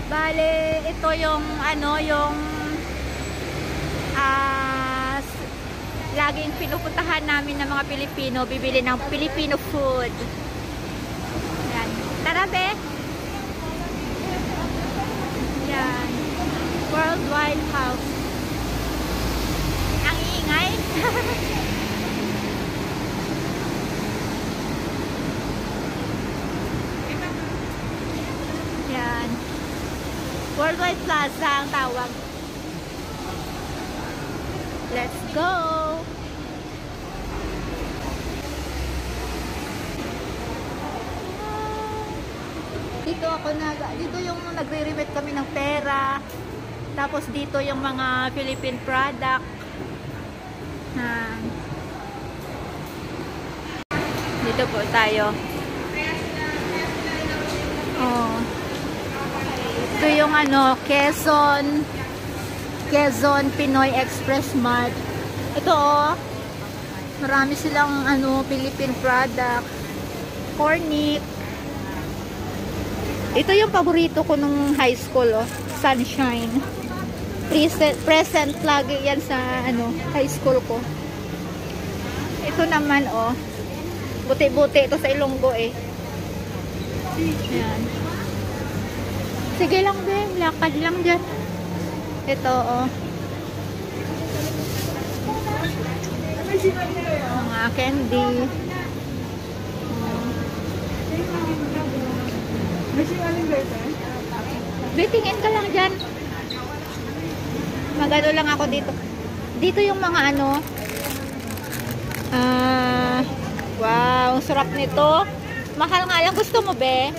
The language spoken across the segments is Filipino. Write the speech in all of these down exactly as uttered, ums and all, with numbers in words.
Bale, ito yung ano, yung ah, laging pinupuntahan namin ng mga Pilipino, bibili ng Filipino food. Yan. Tara, be! Yan. Worldwide House. Ang ingay. Yan. Worldwide Plaza ang tawag. Let's go! Dito ako nag dito yung nagre-remit kami ng pera. Tapos dito yung mga Philippine product. Ha. Dito po tayo. Oh. Ito yung ano, Quezon Quezon Pinoy Express Mart. Ito oh. Marami silang ano, Philippine product. Cornic. Ito yung paborito ko nung high school oh, Sunshine. Present, present lagi yan sa ano, high school ko. Ito naman oh. Buti-buti ito sa Ilonggo eh. Yan. Sige lang din, lakad lang dyan. Ito oh. Mga candy. Bitingin ka lang dyan. Magano lang ako dito. Dito yung mga ano. Ah, uh, wow, sarap nito. Mahal nga lang. Gusto mo, be?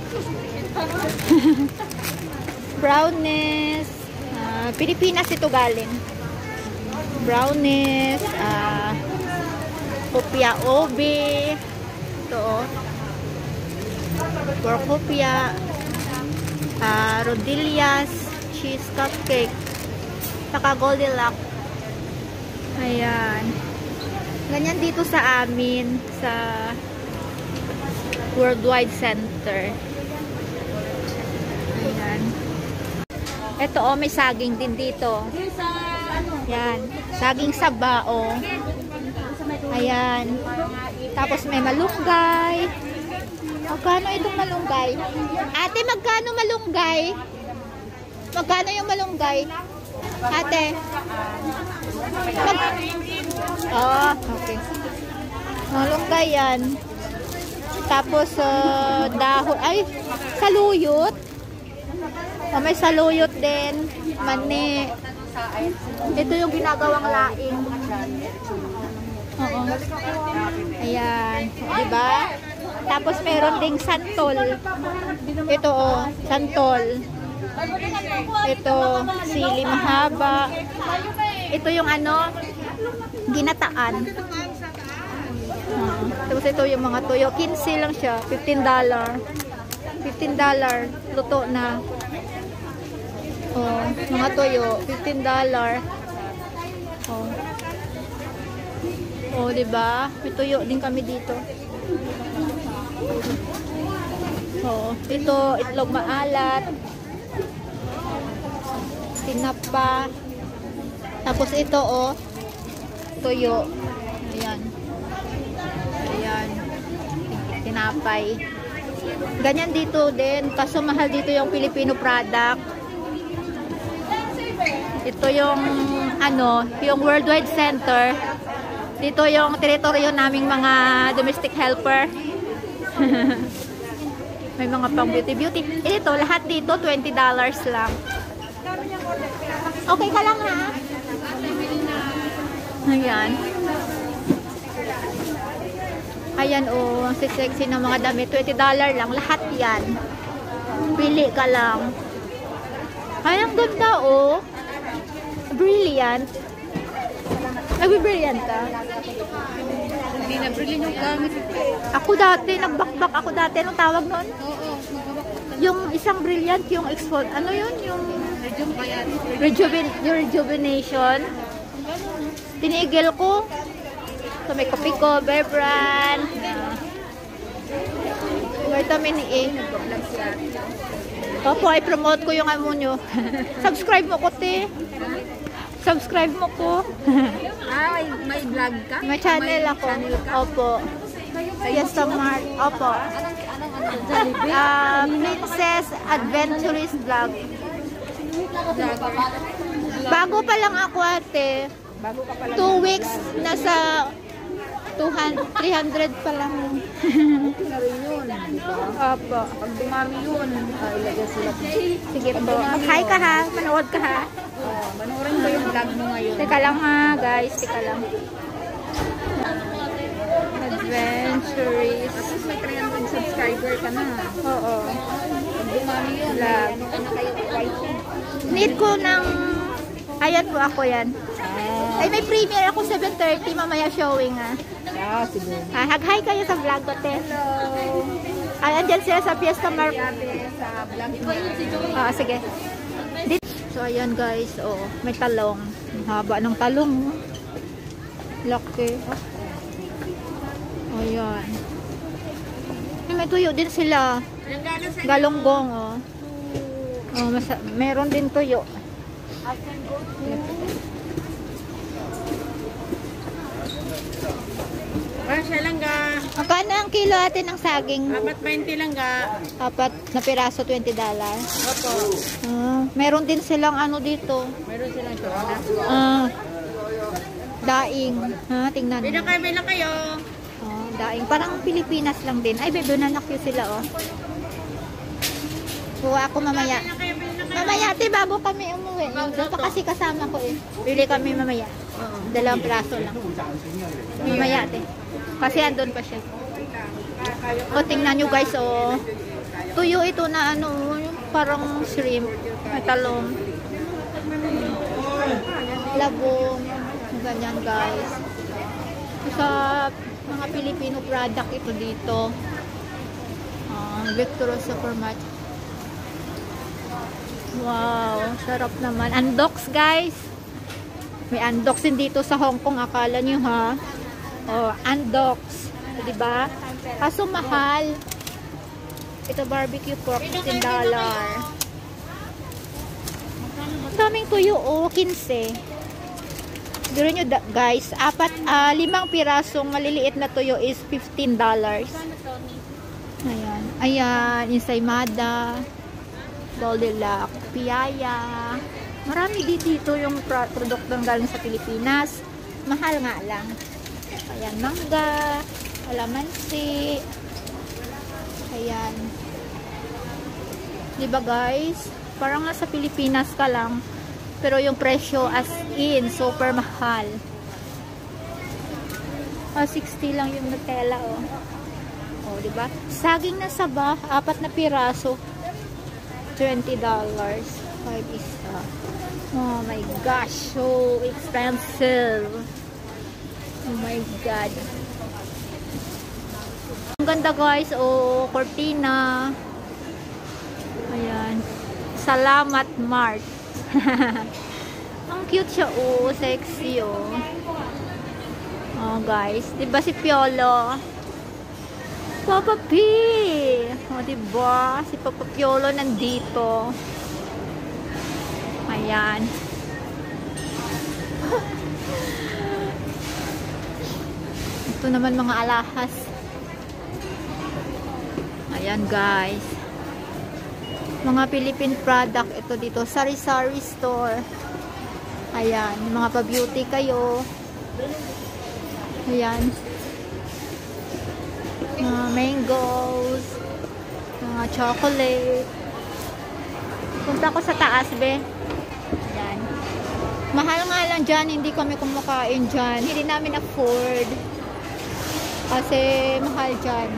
Brownies. Uh, Pilipinas ito galing. Brownies. Uh, Kopya obe. Ito, oh. Pork kopya. Uh, rodillas. Cheese cupcake. Saka Goldilocks. Ayan. Ganyan dito sa amin. Sa Worldwide Center. Ayan. Ito oh, may saging din dito. Ayan. Saging sabao. Ayan. Tapos may malunggay. Magkano itong malunggay? Ate, magkano malunggay? Magkano yung malunggay? Ate. Mag oh, okay. Malunggay yan. Tapos, uh, dahon. Ay, saluyot. Oh, may saluyot din. Mani. Ito yung ginagawang laing. Oo. Ayan. Diba? Tapos, meron ding santol. Ito, oh. Santol. Ito, sili mahaba. Ito yung ano, ginataan. Uh, tapos ito yung mga tuyo. quince lang siya. fifteen dollars. fifteen dollars. Luto na. Oh, mga tuyo. fifteen dollars. Oh. Oh, diba? May tuyo din kami dito. Oh, ito, itlog maalat. Tinapa. Tapos ito, oh. Tuyo. Ayan. Ayan. Tinapay. Ganyan dito din. Kaso mahal dito yung Filipino product. Ito yung, ano, yung Worldwide Center. Dito yung teritoryo naming mga domestic helper. May mga pang beauty-beauty. Ito, lahat dito, twenty dollars lang. Okay ka lang, ha? Ayan. Ayan, oh. Ang sexy ng mga damit. twenty dollars lang. Lahat yan. Pili ka lang. Ay, ang ganda, oh. Brilliant. Nagbe-brilliant ka? Hindi na brilliant yung gamit. Ako dati, nagbakbak ako dati. Anong tawag nun? Oo. Yung isang brilliant, yung exfol. Ano yun? Yung rejuven rejuvenation. Tinigil ko. So, may kopi ko, Bear Brand. Uh, vitamin A. Opo, i-promote ko yung amo nyo. Subscribe mo ko, te. Subscribe mo ko. Ah, may, may vlog ka? May channel May ako. channel ka? Opo. Yes, Mart. Opo. Ah, Princess Adventurist Vlog. Bago pa lang ako, ate. Bago ka pala. Two weeks, nasa two hundred, three hundred pa lang. Na rin yun, di ba? Opo. Pag dumami yun, ah, ilagay sila. Sige po. Mag-hi ka ha. Manood ka ha. Oh, manoorin ko yung vlog mo ngayon. Teka lang ha, guys. Teka lang. Adventurist. Tapos may three hundred subscriber ka na. Oo. Pag dumami yun, Vlog. may ano ka na kayo white. Need ko ng... Ayan po ako yan. Ah, Ay, may premiere ako seven thirty. Mamaya showing ah. yeah, siguro. Ah, hag-hi kayo sa vlog ko, te. Hello! Ah, andyan sila sa Fiesta Mar... Ate, sa vlog mo. Ah, sige. Dit so, ayan guys. Oh, may talong. Ang haba ng talong. Laki. Ayan. Ay, may tuyo din sila. Galonggong, oh. Oh, masa meron din tuyo. Ah, siya lang ga. Magkano ang kilo atin ng saging? Apat twenty lang ga. Apat na piraso, twenty dollars. Opo. Ah, meron din silang ano dito. Meron silang chocolate. Ah, daing. Ha, tingnan Bila mo. kayo, bila kayo. Oh, daing. Parang Pilipinas lang din. Ay, bebe, nanakyo sila, oh. Kuha ako mamaya. Bila kayo, bila kayo. Mamaya, te, bago kami umuwi. Doon pa kasi kasama ko, eh. Bili kami mamaya. Oo. Dalawang praso lang. Mamaya, te. Kasi andun pa siya. O, tingnan nyo, guys, oh. Tuyo ito na, ano, yung parang shrimp. May talong. Labong. Ganyan, guys. Sa mga Filipino product ito dito. Uh, Victoria Supermarket. Wow, sarap naman. Undox, guys. May undox din dito sa Hongkong. Akala nyo, ha? Oh, undox. Diba? Kaso mahal. Ito barbecue pork, fifteen dollars. Daming tuyo, oh, fifteen. Duro nyo, guys, apat, uh, limang pirasong maliliit na tuyo is fifteen dollars. Ayan. Ayan, ensaymada, Goldilocks, piyaya. Marami dito yung produktong galing sa Pilipinas. Mahal nga lang. Ayan, mangga, kalamansi. Ayan. Diba, guys? Parang nasa Pilipinas ka lang. Pero yung presyo as in, super mahal. Oh, sixty lang yung Nutella, oh. Oh, diba? Saging na saba, apat na piraso. twenty dollars. five isa. Oh my gosh, so expensive. Oh my God. Ang ganda, guys. Oh, cortina. Ayan. Salamat Mart. Ang cute siya, oh, sexy, oh. Oh, guys, 'di ba si Piolo? Papa P. Oh, 'di ba? Si Papa Piolo nandito. Ayan. Ito naman mga alahas. Ayan, guys. Mga Philippine product ito dito, sari-sari store. Ayan, yung mga pa-beauty kayo. Ayan. Mga mangoes, mga chocolate. Punta ko sa taas, be. Ayan. Mahal nga lang dyan, hindi kami kumakain dyan. Hindi namin afford. Kasi mahal dyan.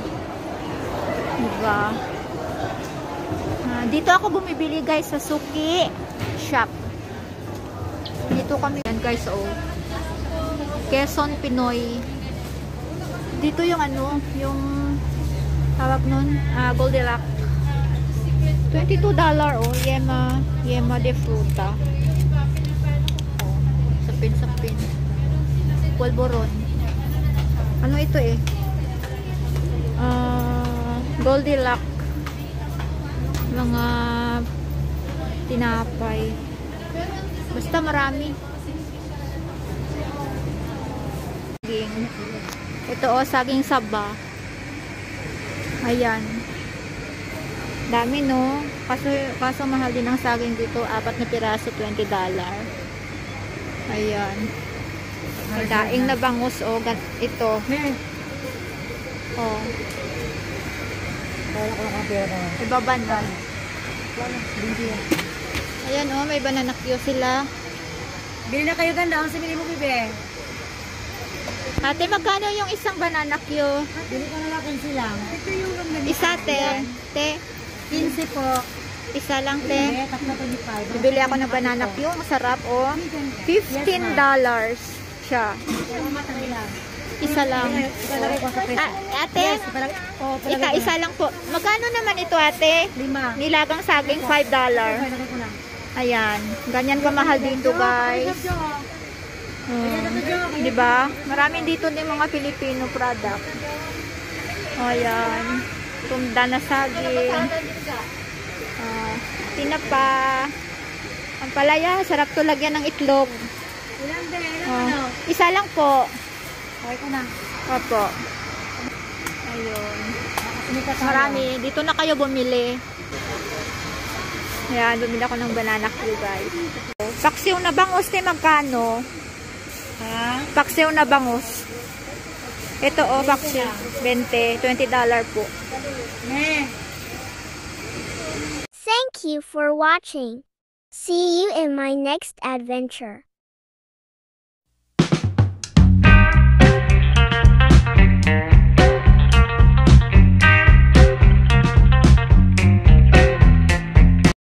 Diba? Dito ako bumibili, guys, sa Suki shop. Dito kami yan, guys, oh. Quezon Pinoy. Dito yung ano, yung tawag nun, uh, Goldilocks. twenty-two dollars, oh. Yema, yema de fruta. Oh, sapin, sapin. Polvoron. Ano ito, eh? Uh, Goldilocks. Mga tinapay. Basta marami. Saging. Ito o, saging saba. Ayan. Dami no. Kaso, kaso mahal din ang saging dito. Apat na piraso, twenty dollars. Ayan. May daing na bangus o. Ito. O. Ibaba na. Ayan o, may banana Q sila. Bili na kayo ganda. Ang simili mo, bibe. Ate, magkano yung isang banana Q? Bili ka na lang quince lang. Ito yung ganda. Isa, te. Te. quince po. Isa lang, te. Eh, tatlo twenty-five. Bibili ako ng banana Q. Masarap, o. fifteen dollars siya. Isa lang. Ah, ate, ika isa lang po. Magkano naman ito, ate? Lima. Nilagang saging, five dollars. Ayan. Ganyan kamahal dito, guys. Hmm. Diba? Marami dito din mga Filipino product. Ayan. Tunda na saging. Uh, tinapa. Ang palaya, sarap to lagyan ng itlog. Ilan din? Uh, isa lang po. Okay ko na. Opo. Ayun. Marami. Dito na kayo bumili. Ayan, bumili ako ng banana Q, guys. Paksiw na bangus, te, magkano? Ha? Paksiw na bangus. Ito, oh, paksiw. twenty. twenty dollars po. Eh. Thank you for watching. See you in my next adventure.